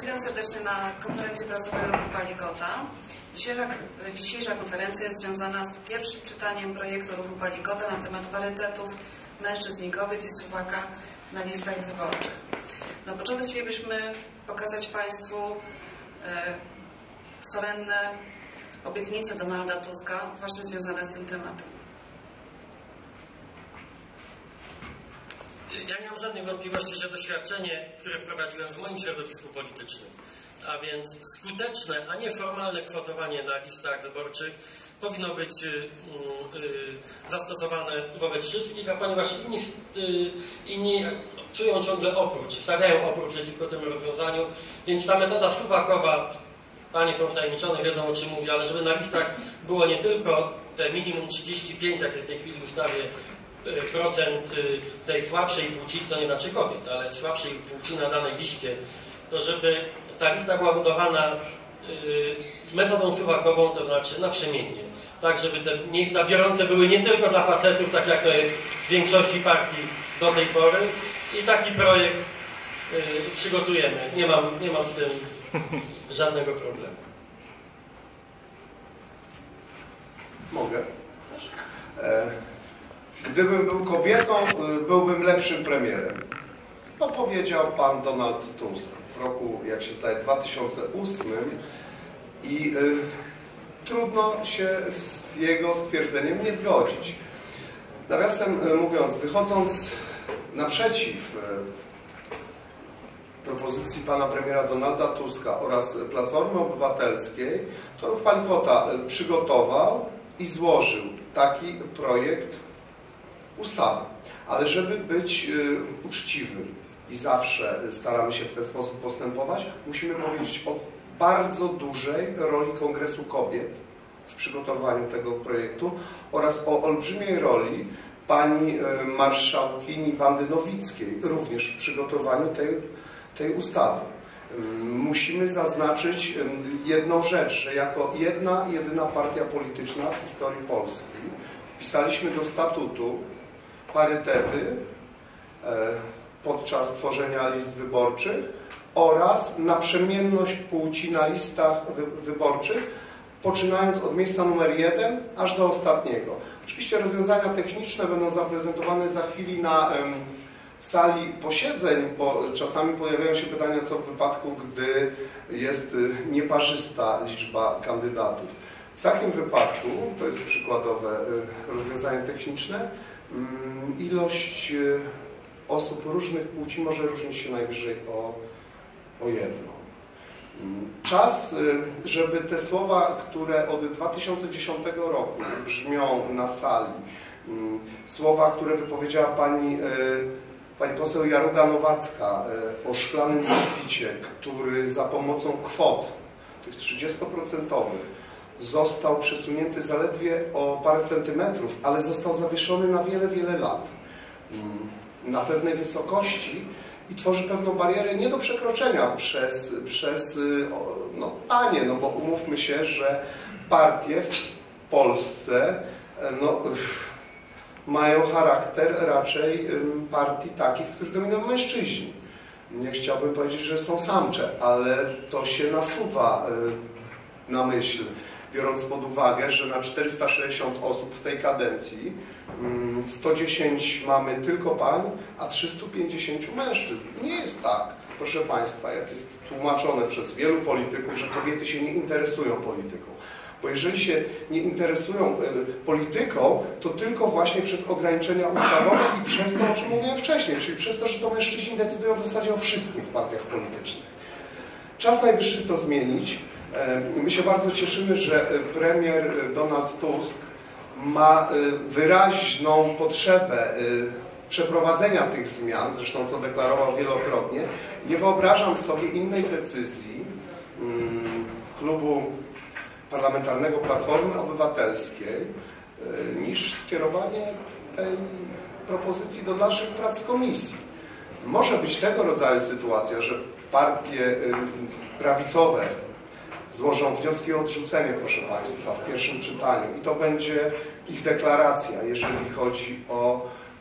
Witam serdecznie na konferencji prasowej Ruchu Palikota. Dzisiejsza konferencja jest związana z pierwszym czytaniem projektu Ruchu Palikota na temat parytetów mężczyzn i kobiet i suwaka na listach wyborczych. Na początek chcielibyśmy pokazać Państwu solenne obietnice Donalda Tuska właśnie związane z tym tematem. Ja nie mam żadnych wątpliwości, że doświadczenie, które wprowadziłem w moim środowisku politycznym, a więc skuteczne, a nie formalne kwotowanie na listach wyborczych, powinno być zastosowane wobec wszystkich, a ponieważ inni czują ciągle opór, czy stawiają opór przeciwko temu rozwiązaniu, więc ta metoda suwakowa, Panie są wtajemniczone, wiedzą o czym mówię, ale żeby na listach było nie tylko te minimum 35, jak jest w tej chwili w ustawie, procent tej słabszej płci, co nie znaczy kobiet, ale słabszej płci na danej liście, to żeby ta lista była budowana metodą suwakową, to znaczy naprzemiennie. Tak, żeby te miejsca biorące były nie tylko dla facetów, tak jak to jest w większości partii do tej pory. I taki projekt przygotujemy. Nie mam z tym żadnego problemu. Mogę? Gdybym był kobietą, byłbym lepszym premierem. To powiedział pan Donald Tusk w roku, jak się zdaje, 2008 i trudno się z jego stwierdzeniem nie zgodzić. Nawiasem mówiąc, wychodząc naprzeciw propozycji pana premiera Donalda Tuska oraz Platformy Obywatelskiej, to Ruch Palikota przygotował i złożył taki projekt ustawy. Ale żeby być uczciwym i zawsze staramy się w ten sposób postępować, musimy powiedzieć o bardzo dużej roli Kongresu Kobiet w przygotowaniu tego projektu oraz o olbrzymiej roli pani marszałkini Wandy Nowickiej również w przygotowaniu tej ustawy. Musimy zaznaczyć jedną rzecz, że jako jedyna partia polityczna w historii Polski wpisaliśmy do statutu parytety podczas tworzenia list wyborczych oraz naprzemienność płci na listach wyborczych, poczynając od miejsca numer 1 aż do ostatniego. Oczywiście rozwiązania techniczne będą zaprezentowane za chwilę na sali posiedzeń, bo czasami pojawiają się pytania, co w wypadku, gdy jest nieparzysta liczba kandydatów. W takim wypadku, to jest przykładowe rozwiązanie techniczne, ilość osób różnych płci może różnić się najwyżej o jedną. Czas, żeby te słowa, które od 2010 roku brzmią na sali, słowa, które wypowiedziała pani poseł Jaruga-Nowacka o szklanym suficie, który za pomocą kwot, tych 30% został przesunięty zaledwie o parę centymetrów, ale został zawieszony na wiele, wiele lat na pewnej wysokości i tworzy pewną barierę nie do przekroczenia przez panie, no bo umówmy się, że partie w Polsce mają charakter raczej partii takich, w których dominują mężczyźni. Nie chciałbym powiedzieć, że są samcze, ale to się nasuwa na myśl, biorąc pod uwagę, że na 460 osób w tej kadencji 110 mamy tylko pań, a 350 mężczyzn. Nie jest tak, proszę Państwa, jak jest tłumaczone przez wielu polityków, że kobiety się nie interesują polityką. Bo jeżeli się nie interesują polityką, to tylko właśnie przez ograniczenia ustawowe i przez to, o czym mówiłem wcześniej, czyli przez to, że to mężczyźni decydują w zasadzie o wszystkim w partiach politycznych. Czas najwyższy to zmienić. My się bardzo cieszymy, że premier Donald Tusk ma wyraźną potrzebę przeprowadzenia tych zmian, zresztą co deklarował wielokrotnie. Nie wyobrażam sobie innej decyzji klubu parlamentarnego Platformy Obywatelskiej niż skierowanie tej propozycji do dalszych prac w komisji. Może być tego rodzaju sytuacja, że partie prawicowe złożą wnioski o odrzucenie, proszę Państwa, w pierwszym czytaniu i to będzie ich deklaracja, jeżeli chodzi o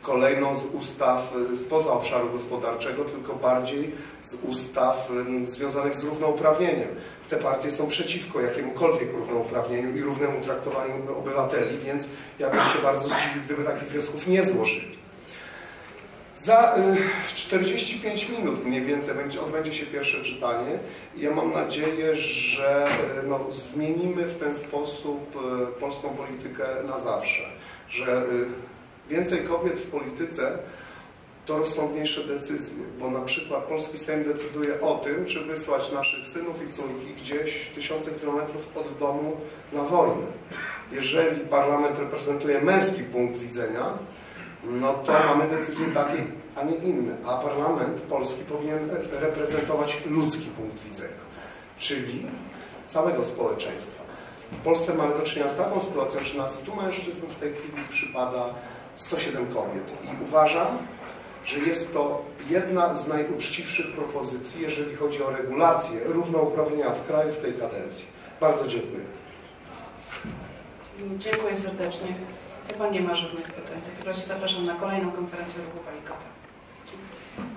kolejną z ustaw spoza obszaru gospodarczego, tylko bardziej z ustaw związanych z równouprawnieniem. Te partie są przeciwko jakiemukolwiek równouprawnieniu i równemu traktowaniu obywateli, więc ja bym się bardzo zdziwił, gdyby takich wniosków nie złożyli. Za 45 minut mniej więcej odbędzie się pierwsze czytanie i ja mam nadzieję, że zmienimy w ten sposób polską politykę na zawsze, że więcej kobiet w polityce to rozsądniejsze decyzje, bo na przykład polski Sejm decyduje o tym, czy wysłać naszych synów i córki gdzieś tysiące kilometrów od domu na wojnę. Jeżeli parlament reprezentuje męski punkt widzenia, no to mamy decyzje takie, a nie inne. A parlament polski powinien reprezentować ludzki punkt widzenia, czyli całego społeczeństwa. W Polsce mamy do czynienia z taką sytuacją, że na 100 mężczyzn w tej chwili przypada 107 kobiet. I uważam, że jest to jedna z najuczciwszych propozycji, jeżeli chodzi o regulację równouprawnienia w kraju w tej kadencji. Bardzo dziękuję. Dziękuję serdecznie. Chyba nie ma żadnych pytań. W takim razie zapraszam na kolejną konferencję Ruchu Palikota.